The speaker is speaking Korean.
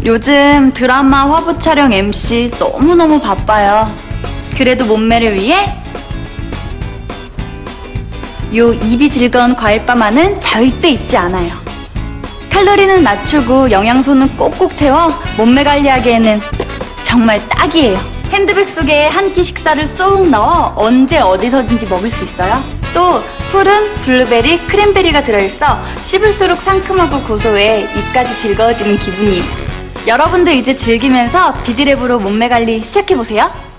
요즘 드라마 화보 촬영 MC 너무너무 바빠요. 그래도 몸매를 위해 요 입이 즐거운 과일바만은 절대 잊지 않아요. 칼로리는 낮추고 영양소는 꼭꼭 채워 몸매 관리하기에는 정말 딱이에요. 핸드백 속에 한 끼 식사를 쏙 넣어 언제 어디서든지 먹을 수 있어요. 또 푸른 블루베리, 크랜베리가 들어있어 씹을수록 상큼하고 고소해 입까지 즐거워지는 기분이에요. 여러분도 이제 즐기면서 비디랩으로 몸매 관리 시작해보세요.